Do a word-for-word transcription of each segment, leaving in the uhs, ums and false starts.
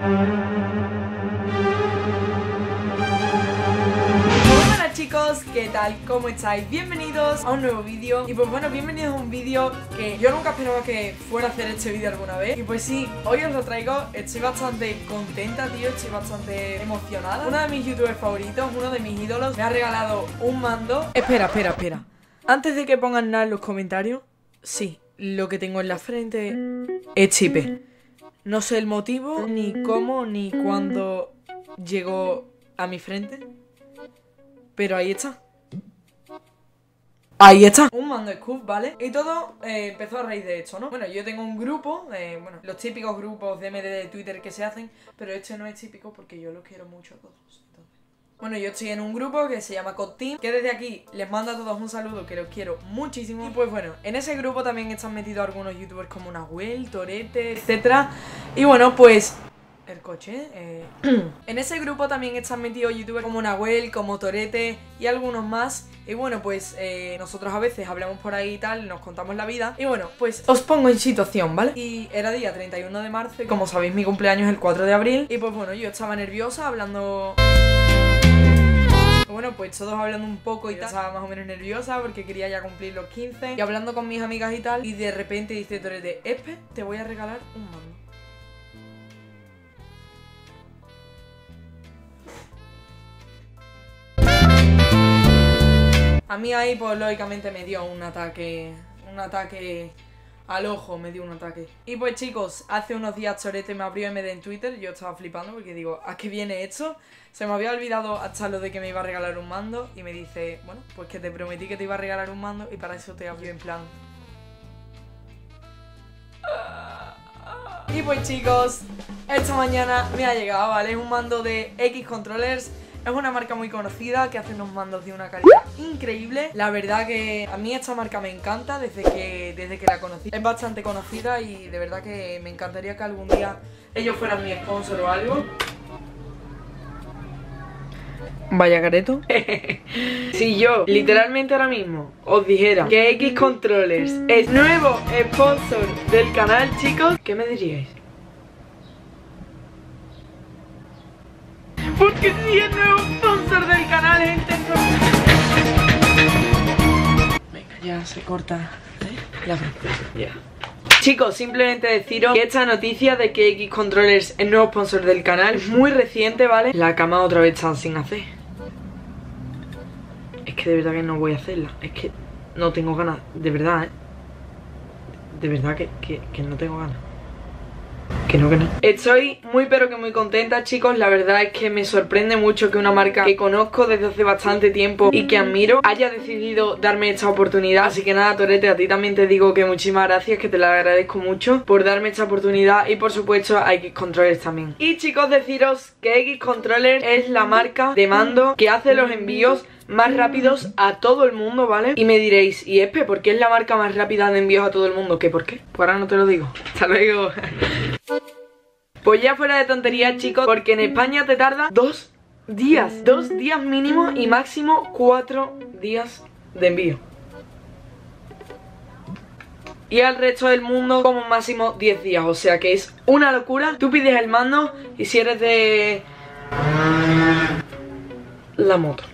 Hola chicos, ¿qué tal? ¿Cómo estáis? Bienvenidos a un nuevo vídeo. Y pues bueno, bienvenidos a un vídeo que yo nunca esperaba que fuera a hacer este vídeo alguna vez. Y pues sí, hoy os lo traigo. Estoy bastante contenta, tío, estoy bastante emocionada. Uno de mis youtubers favoritos, uno de mis ídolos, me ha regalado un mando. Espera, espera, espera. Antes de que pongan nada en los comentarios, sí, lo que tengo en la frente es chipe. No sé el motivo, ni cómo, ni cuándo llegó a mi frente, pero ahí está. Ahí está. Un mando Scuf, ¿vale? Y todo eh, empezó a raíz de esto, ¿no? Bueno, yo tengo un grupo, eh, bueno, los típicos grupos de M D de Twitter que se hacen, pero este no es típico porque yo los quiero mucho a todos. Entonces, bueno, yo estoy en un grupo que se llama C O D Team, que desde aquí les mando a todos un saludo, que los quiero muchísimo. Y pues bueno, en ese grupo también están metidos algunos youtubers como Nahuel, Torete, etcétera. Y bueno, pues... el coche, eh... en ese grupo también están metidos youtubers como Nahuel, como Torete y algunos más. Y bueno, pues eh, nosotros a veces hablamos por ahí y tal, nos contamos la vida. Y bueno, pues os pongo en situación, ¿vale? Y era día treinta y uno de marzo y como sabéis mi cumpleaños es el cuatro de abril. Y pues bueno, yo estaba nerviosa hablando... Bueno, pues todos hablando un poco y tal. Estaba más o menos nerviosa porque quería ya cumplir los quince. Y hablando con mis amigas y tal. Y de repente dice Torete: Espe, te voy a regalar un mando. A mí ahí pues lógicamente me dio un ataque, un ataque al ojo, me dio un ataque. Y pues chicos, hace unos días Torete me abrió M D en Twitter, yo estaba flipando porque digo, ¿a qué viene esto? Se me había olvidado hasta lo de que me iba a regalar un mando y me dice, bueno, pues que te prometí que te iba a regalar un mando y para eso te abrió en plan... Y pues chicos, esta mañana me ha llegado, ¿vale? Es un mando de X Controllers. Es una marca muy conocida que hace unos mandos de una calidad increíble. La verdad que a mí esta marca me encanta desde que, desde que la conocí. Es bastante conocida y de verdad que me encantaría que algún día ellos fueran mi sponsor o algo. Vaya careto. Si yo literalmente ahora mismo os dijera que X Controllers es nuevo sponsor del canal, chicos, ¿qué me diríais? Porque si es nuevo sponsor del canal, gente. Venga, ya se corta, ¿eh? La frente. Ya. Chicos, simplemente deciros que esta noticia de que X Controllers es nuevo sponsor del canal es muy reciente, ¿vale? La cama otra vez está sin hacer. Es que de verdad que no voy a hacerla. Es que no tengo ganas, de verdad, ¿eh? De verdad que, que, que no tengo ganas. Que no, que no. Estoy muy pero que muy contenta, chicos. La verdad es que me sorprende mucho que una marca que conozco desde hace bastante tiempo y que admiro haya decidido darme esta oportunidad. Así que nada, Torete, a ti también te digo que muchísimas gracias, que te la agradezco mucho por darme esta oportunidad. Y por supuesto a X Controllers también. Y chicos, deciros que X Controllers es la marca de mando que hace los envíos más rápidos a todo el mundo, ¿vale? Y me diréis, ¿y Espe, por qué es la marca más rápida de envíos a todo el mundo? ¿Qué? ¿Por qué? Pues ahora no te lo digo. Hasta luego. Pues ya fuera de tonterías, chicos, porque en España te tarda dos días. Dos días mínimo y máximo cuatro días de envío. Y al resto del mundo como máximo diez días. O sea que es una locura. Tú pides el mando y si eres de... la moto.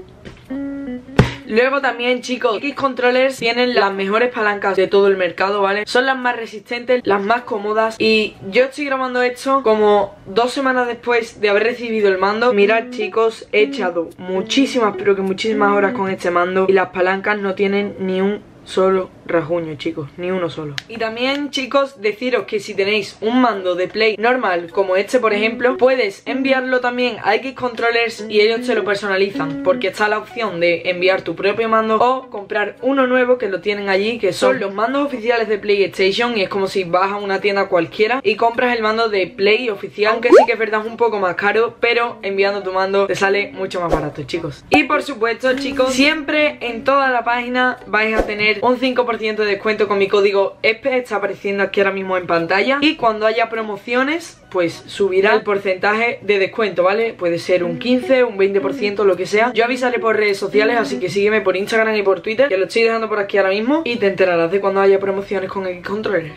Luego también, chicos, X Controllers tienen las mejores palancas de todo el mercado, ¿vale? Son las más resistentes, las más cómodas. Y yo estoy grabando esto como dos semanas después de haber recibido el mando. Mirad, chicos, he echado muchísimas, pero que muchísimas horas con este mando y las palancas no tienen ni un solo rasguño, chicos, ni uno solo. Y también, chicos, deciros que si tenéis un mando de Play normal como este, por ejemplo, puedes enviarlo también a X Controllers y ellos te lo personalizan, porque está la opción de enviar tu propio mando o comprar uno nuevo que lo tienen allí, que son los mandos oficiales de PlayStation. Y es como si vas a una tienda cualquiera y compras el mando de Play oficial, aunque sí que es verdad, es un poco más caro, pero enviando tu mando te sale mucho más barato, chicos. Y por supuesto, chicos, siempre en toda la página vais a tener un cinco por ciento de descuento con mi código Espe, está apareciendo aquí ahora mismo en pantalla. Y cuando haya promociones, pues subirá el porcentaje de descuento, ¿vale? Puede ser un quince, un veinte por ciento, lo que sea. Yo avisaré por redes sociales, así que sígueme por Instagram y por Twitter, que lo estoy dejando por aquí ahora mismo, y te enterarás de cuando haya promociones con X Controllers.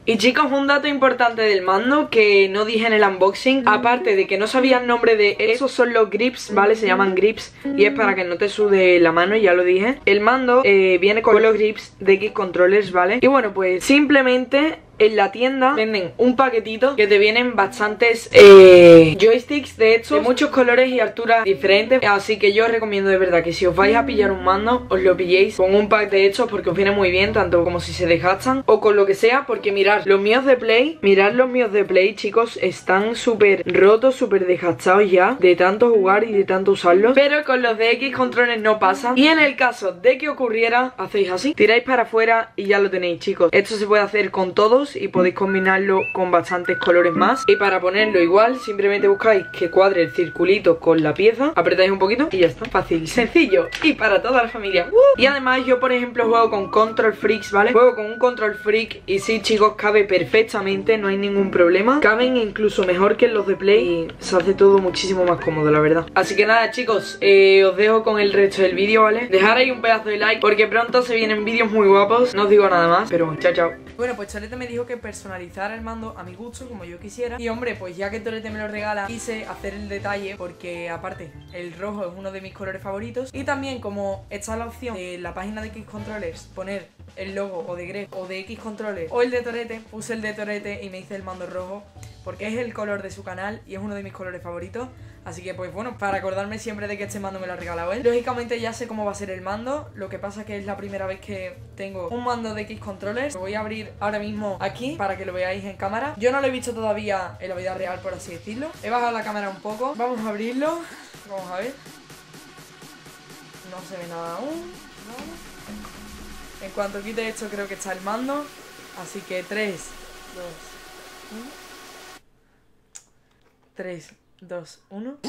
Y chicos, un dato importante del mando que no dije en el unboxing, aparte de que no sabía el nombre de esos, son los grips, ¿vale? Se llaman grips y es para que no te sude la mano, ya lo dije. El mando eh, viene con los grips de X-Controllers, ¿vale? Y bueno, pues simplemente en la tienda venden un paquetito que te vienen bastantes eh, joysticks, de hecho, de muchos colores y alturas diferentes. Así que yo os recomiendo de verdad que si os vais a pillar un mando, os lo pilléis con un pack de hechos, porque os viene muy bien, tanto como si se desgastan o con lo que sea. Porque mirad, los míos de Play, mirad los míos de Play, chicos, están súper rotos, súper desgastados ya de tanto jugar y de tanto usarlos. Pero con los de X-Controllers no pasa. Y en el caso de que ocurriera, hacéis así, tiráis para afuera y ya lo tenéis, chicos. Esto se puede hacer con todos y podéis combinarlo con bastantes colores más. Y para ponerlo igual, simplemente buscáis que cuadre el circulito con la pieza, apretáis un poquito y ya está. Fácil, sencillo y para toda la familia. ¡Uh! Y además yo, por ejemplo, juego con Control Freaks, ¿vale? Juego con un Control Freak y sí, chicos, cabe perfectamente, no hay ningún problema. Caben incluso mejor que los de Play y se hace todo muchísimo más cómodo, la verdad. Así que nada, chicos, eh, os dejo con el resto del vídeo, ¿vale? Dejar ahí un pedazo de like porque pronto se vienen vídeos muy guapos. No os digo nada más, pero chao, chao. Bueno, pues Torete me dijo que personalizar el mando a mi gusto, como yo quisiera. Y hombre, pues ya que Torete me lo regala, quise hacer el detalle porque aparte el rojo es uno de mis colores favoritos. Y también como está la opción de la página de X-Controllers poner el logo o de Gref o de X-Controllers o el de Torete, puse el de Torete y me hice el mando rojo porque es el color de su canal y es uno de mis colores favoritos. Así que pues bueno, para acordarme siempre de que este mando me lo ha regalado él. Lógicamente ya sé cómo va a ser el mando. Lo que pasa que es la primera vez que tengo un mando de X-Controllers. Lo voy a abrir ahora mismo aquí para que lo veáis en cámara. Yo no lo he visto todavía en la vida real, por así decirlo. He bajado la cámara un poco. Vamos a abrirlo. Vamos a ver. No se ve nada aún. ¿No? En cuanto quite esto creo que está el mando. Así que tres, dos, uno. tres, dos, uno.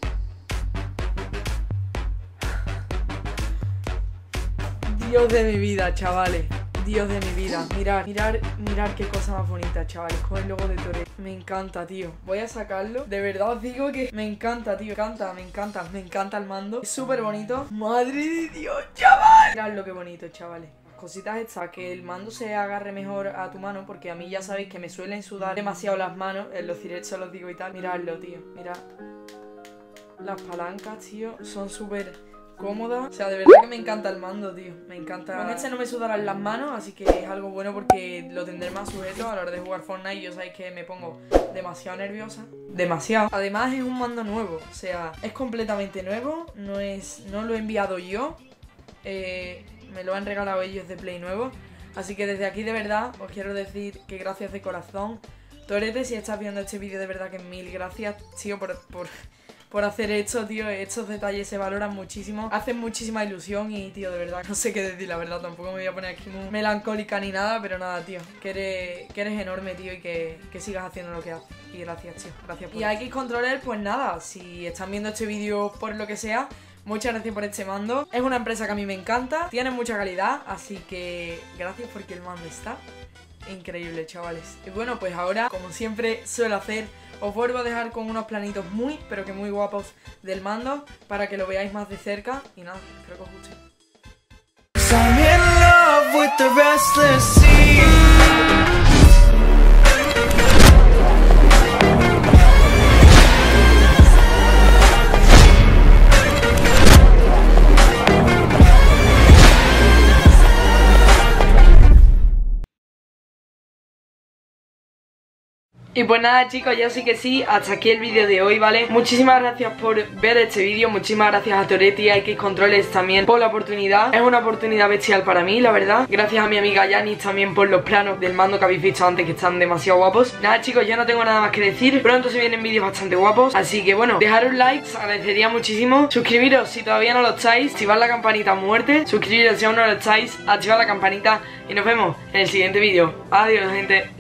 Dios de mi vida, chavales. Dios de mi vida. Mirar, mirar, mirar qué cosa más bonita, chavales. Con el logo de Torete. Me encanta, tío. Voy a sacarlo. De verdad os digo que me encanta, tío. Me encanta, me encanta. Me encanta el mando. Es súper bonito. Madre de Dios, chaval. Mirad lo que bonito, chavales. Cositas estas, que el mando se agarre mejor a tu mano, porque a mí ya sabéis que me suelen sudar demasiado las manos. En los directos los digo y tal. Miradlo, tío. Mirad. Las palancas, tío, son súper cómodas. O sea, de verdad que me encanta el mando, tío. Me encanta. Con este no me sudarán las manos, así que es algo bueno porque lo tendré más sujeto a la hora de jugar Fortnite. Yo sabéis que me pongo demasiado nerviosa. Demasiado. Además es un mando nuevo. O sea, es completamente nuevo. No es. No lo he enviado yo. Eh. Me lo han regalado ellos de Play nuevo. Así que desde aquí de verdad os quiero decir que gracias de corazón. Torete, si estás viendo este vídeo, de verdad que mil gracias, tío, por, por, por hacer esto, tío. Estos detalles se valoran muchísimo, hacen muchísima ilusión y, tío, de verdad, no sé qué decir, la verdad. Tampoco me voy a poner aquí muy melancólica ni nada, pero nada, tío, que eres, que eres enorme, tío, y que, que sigas haciendo lo que haces. Y gracias, tío, gracias por. Y a X-Controller, pues nada, si están viendo este vídeo por lo que sea, muchas gracias por este mando. Es una empresa que a mí me encanta, tiene mucha calidad, así que gracias porque el mando está increíble, chavales. Y bueno, pues ahora, como siempre suelo hacer, os vuelvo a dejar con unos planitos muy, pero que muy guapos del mando para que lo veáis más de cerca. Y nada, espero que os guste. Y pues nada, chicos, ya sí que sí, hasta aquí el vídeo de hoy, ¿vale? Muchísimas gracias por ver este vídeo, muchísimas gracias a Torete y a X-Controllers también por la oportunidad. Es una oportunidad bestial para mí, la verdad. Gracias a mi amiga Yanis también por los planos del mando que habéis visto antes, que están demasiado guapos. Nada, chicos, ya no tengo nada más que decir. Pronto se vienen vídeos bastante guapos, así que bueno, dejar un like, os agradecería muchísimo. Suscribiros si todavía no lo estáis, activad la campanita a muerte. Suscribiros si aún no lo estáis, activad la campanita y nos vemos en el siguiente vídeo. Adiós, gente.